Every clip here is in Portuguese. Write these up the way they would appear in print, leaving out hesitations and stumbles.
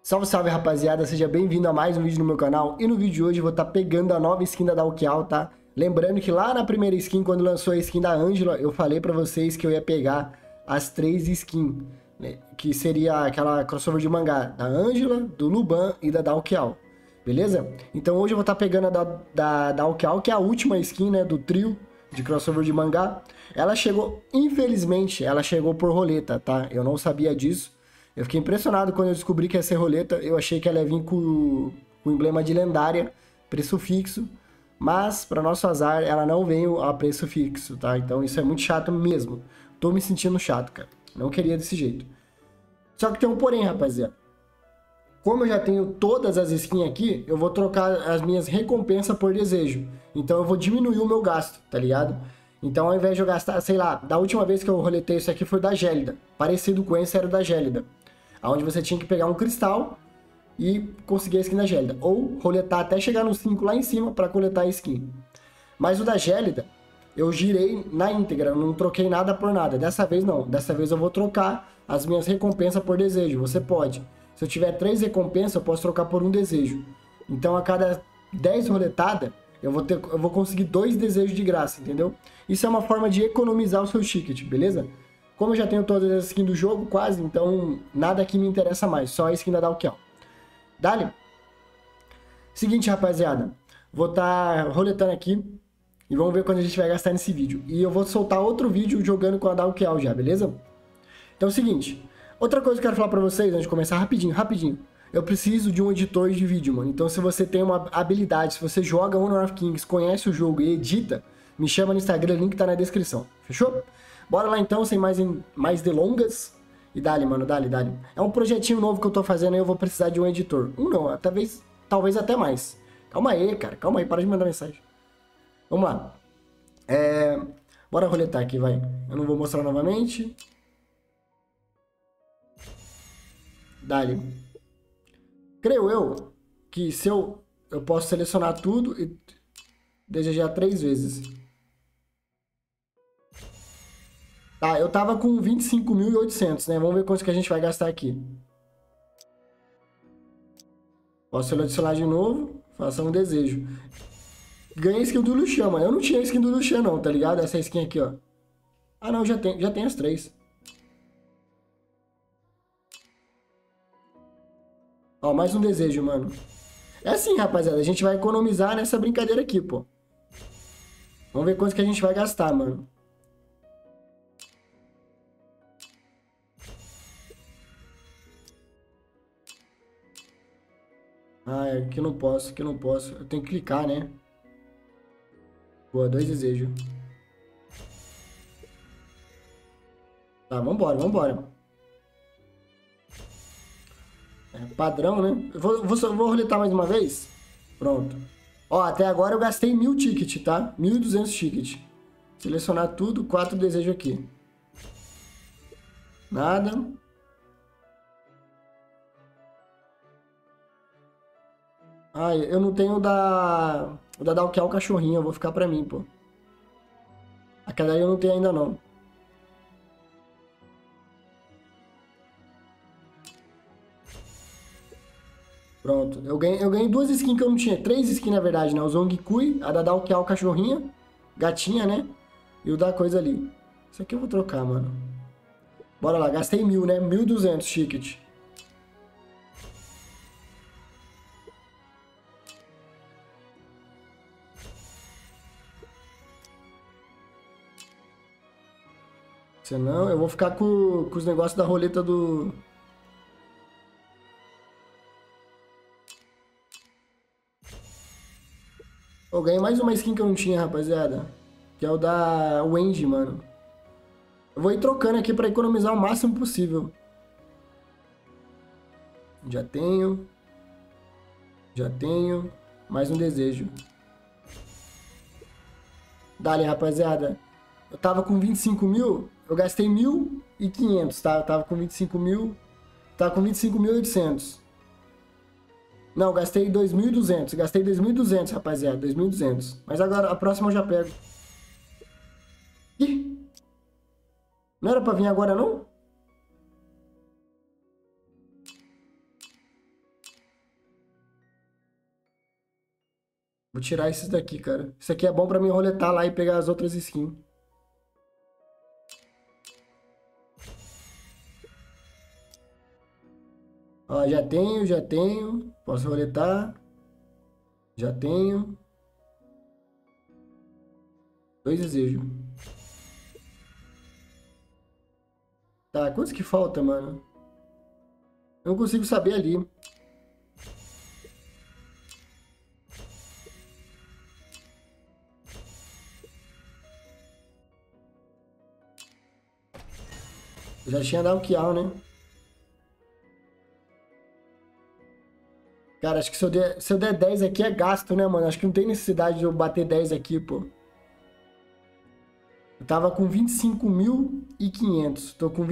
Salve, salve, rapaziada, seja bem-vindo a mais um vídeo no meu canal. E no vídeo de hoje eu vou estar pegando a nova skin da Dalkial, tá? Lembrando que lá na primeira skin, quando lançou a skin da Ângela, eu falei pra vocês que eu ia pegar as 3 skins, né? Que seria aquela crossover de mangá da Ângela, do Luban e da Dalkial, beleza? Então hoje eu vou estar pegando a da Dalkial, que é a última skin, né, do trio de crossover de mangá. Ela chegou, infelizmente, ela chegou por roleta, tá? Eu não sabia disso. Eu fiquei impressionado quando eu descobri que ia ser roleta. Eu achei que ela ia vir com o emblema de lendária, preço fixo. Mas, para nosso azar, ela não veio a preço fixo, tá? Então isso é muito chato mesmo. Tô me sentindo chato, cara. Não queria desse jeito. Só que tem um porém, rapaziada. Como eu já tenho todas as skins aqui, eu vou trocar as minhas recompensas por desejo. Então eu vou diminuir o meu gasto, tá ligado? Então ao invés de eu gastar, sei lá, da última vez que eu roletei isso aqui foi da Gélida. Parecido com esse era o da Gélida. Onde você tinha que pegar um cristal e conseguir a skin da Gélida. Ou roletar até chegar no 5 lá em cima para coletar a skin. Mas o da Gélida, eu girei na íntegra, não troquei nada por nada. Dessa vez não, dessa vez eu vou trocar as minhas recompensas por desejo. Você pode. Se eu tiver 3 recompensas, eu posso trocar por um desejo. Então a cada 10 roletadas, eu vou conseguir 2 desejos de graça, entendeu? Isso é uma forma de economizar o seu ticket, beleza? Como eu já tenho todas as skins do jogo, quase, então nada aqui me interessa mais, só a skin da Dalkial. Dali? Seguinte, rapaziada, vou estar roletando aqui e vamos ver quando a gente vai gastar nesse vídeo. E eu vou soltar outro vídeo jogando com a Dalkial já, beleza? Então é o seguinte, outra coisa que eu quero falar pra vocês, antes de começar, rapidinho. Eu preciso de um editor de vídeo, mano. Então se você tem uma habilidade, se você joga Honor of Kings, conhece o jogo e edita, me chama no Instagram, o link tá na descrição, fechou? Bora lá então, sem mais delongas. E dali, mano, dali. É um projetinho novo que eu tô fazendo e eu vou precisar de um editor. Um não, talvez até mais. Calma aí, cara, calma aí, para de mandar mensagem. Vamos lá. Bora roletar aqui, vai. Eu não vou mostrar novamente. Dali. Creio eu que se eu posso selecionar tudo e desejar 3 vezes. Tá, eu tava com 25.800, né? Vamos ver quanto que a gente vai gastar aqui. Posso selecionar de novo. Faça um desejo. Ganhei a skin do Lucian, mano. Eu não tinha a skin do Lucian não, tá ligado? Essa skin aqui, ó. Ah, não, já tem as 3. Ó, mais um desejo, mano. É assim, rapaziada. A gente vai economizar nessa brincadeira aqui, pô. Vamos ver quanto que a gente vai gastar, mano. Ah, aqui não posso, aqui não posso. Eu tenho que clicar, né? Boa, 2 desejos. Tá, vambora. É padrão, né? Vou roletar mais uma vez? Pronto. Ó, até agora eu gastei 1.000 tickets, tá? 1.200 tickets. Selecionar tudo, 4 desejos aqui. Nada. Ah, eu não tenho o da Dalkial cachorrinho, eu vou ficar pra mim, pô. Aquela aí eu não tenho ainda não. Pronto, eu ganhei 2 skins que eu não tinha. 3 skins na verdade, né? O Zongkui, a da Dalkial cachorrinha, gatinha, né? E o da coisa ali. Isso aqui eu vou trocar, mano. Bora lá, gastei 1.000, né? 1.200 ticket. Senão eu vou ficar com os negócios da roleta do... Eu ganhei mais uma skin que eu não tinha, rapaziada. Que é o da Wendy, mano. Eu vou ir trocando aqui pra economizar o máximo possível. Já tenho. Mais um desejo. Dali, rapaziada. Eu tava com 25 mil, eu gastei 1.500, tá? Eu tava com 25 mil, tava com 25.800. Não, gastei 2.200, gastei 2.200, rapaziada, 2.200. Mas agora, a próxima eu já pego. Ih! Não era pra vir agora, não? Vou tirar esses daqui, cara. Isso aqui é bom pra mim roletar lá e pegar as outras skins. Ó, já tenho, já tenho. Posso roletar. Já tenho. 2 desejos. Tá, quantos que falta, mano? Eu não consigo saber ali. Eu já tinha dado o Kial, né? Cara, acho que se eu der 10 aqui é gasto, né, mano? Acho que não tem necessidade de eu bater 10 aqui, pô. Eu tava com 25.500. Tô com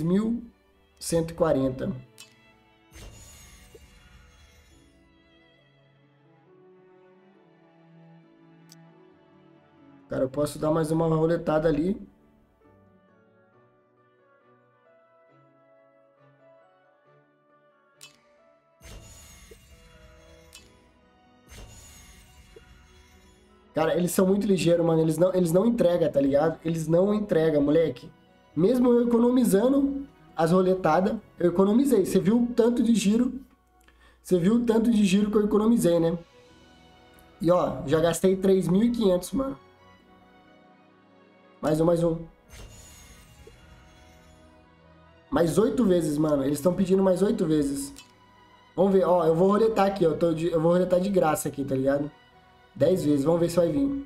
23.140. Cara, eu posso dar mais uma roletada ali. Cara, eles são muito ligeiros, mano. Eles não entregam, tá ligado? Eles não entregam, moleque. Mesmo eu economizando as roletadas, eu economizei. Você viu o tanto de giro? Você viu o tanto de giro que eu economizei, né? E ó, já gastei 3.500, mano. Mais um, mais um. Mais 8 vezes, mano. Eles estão pedindo mais 8 vezes. Vamos ver, ó. Eu vou roletar aqui, ó. Eu vou roletar de graça aqui, tá ligado? 10 vezes. Vamos ver se vai vir.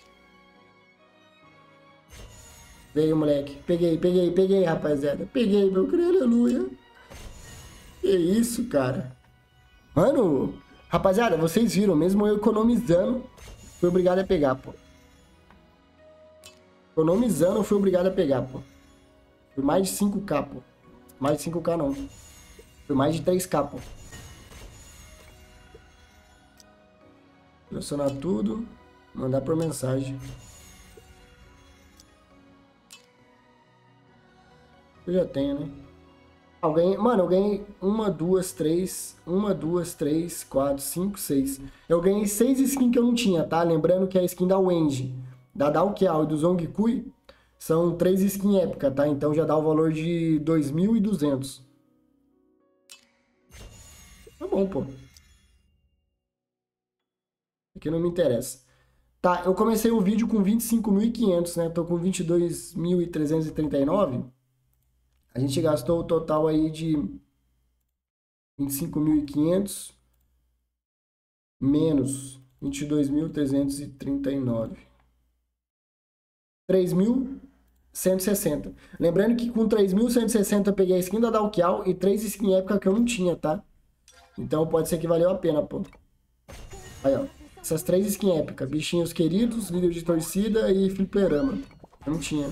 Veio, moleque. Peguei, rapaziada. Peguei, meu criado, aleluia. Que isso, cara. Mano, rapaziada, vocês viram, mesmo eu economizando, fui obrigado a pegar, pô. Economizando, eu fui obrigado a pegar, pô. Foi mais de 5k, pô. Mais de 5k não. Foi mais de 3k, pô. Selecionar tudo. Mandar por mensagem. Eu já tenho, né? Mano, eu ganhei 1, 2, 3, 4, 5, 6. Eu ganhei 6 skins que eu não tinha, tá? Lembrando que a skin da Wendy, da Dalkial e do Zongkui são 3 skins épicas, tá? Então já dá o valor de 2.200. Tá bom, pô. Aqui não me interessa. Tá, eu comecei o vídeo com 25.500, né? Tô com 22.339. A gente gastou o total aí de 25.500 menos 22.339. 3.160. Lembrando que com 3.160 eu peguei a skin da Dalkial e 3 skins épica que eu não tinha, tá? Então pode ser que valeu a pena, pô. Aí, ó. Essas 3 skins épicas. Bichinhos queridos, líder de torcida e fliperama. Eu não tinha.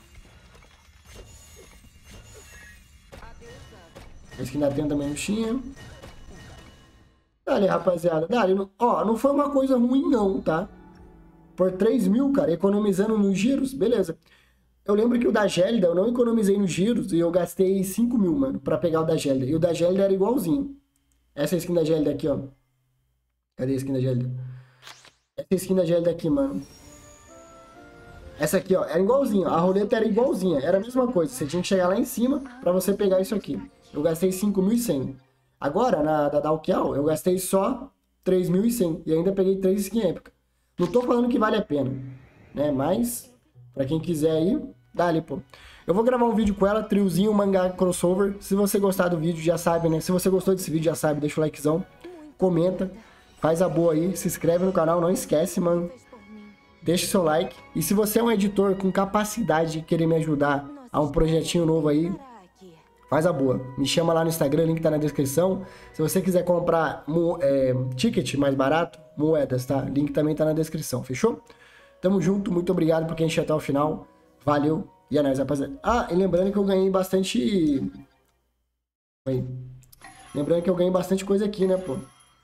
A skin da Tenda também não tinha. Dali, rapaziada. Dali, ó, não foi uma coisa ruim não, tá? Por 3.000, cara, economizando nos giros, beleza. Eu lembro que o da Gélida eu não economizei nos giros e eu gastei 5.000, mano, pra pegar o da Gélida. E o da Gélida era igualzinho. Essa é a skin da Gélida aqui, ó. Cadê a skin da Gélida? Essa é a skin da Gélida aqui, mano. Essa aqui, ó, era igualzinha. A roleta era igualzinha. Era a mesma coisa. Você tinha que chegar lá em cima pra você pegar isso aqui. Eu gastei 5.100. Agora, na da Dalkial, eu gastei só 3.100. E ainda peguei 3 skins épicas. Não tô falando que vale a pena, né? Mas, pra quem quiser aí, dá ali, pô. Eu vou gravar um vídeo com ela, triozinho, mangá crossover. Se você gostar do vídeo, já sabe, né? Se você gostou desse vídeo, já sabe, deixa o likezão. Comenta, faz a boa aí, se inscreve no canal, não esquece, mano. Deixa o seu like. E se você é um editor com capacidade de querer me ajudar a um projetinho novo aí, faz a boa. Me chama lá no Instagram, link tá na descrição. Se você quiser comprar ticket mais barato, moedas, tá? Link também tá na descrição, fechou? Tamo junto, muito obrigado por quem assistiu até o final. Valeu e é nóis, rapaziada. Ah, e lembrando que eu ganhei bastante... Aí. Lembrando que eu ganhei bastante coisa aqui, né, pô?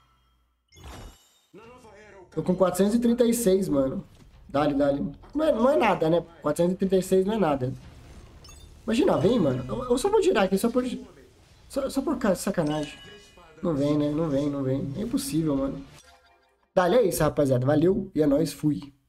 Tô com 436, mano. Dali. Não é nada, né? 436 não é nada. Imagina, vem, mano. Eu só vou girar aqui, só por sacanagem. Não vem, né? Não vem. É impossível, mano. Dali é isso, rapaziada. Valeu e é nóis, fui.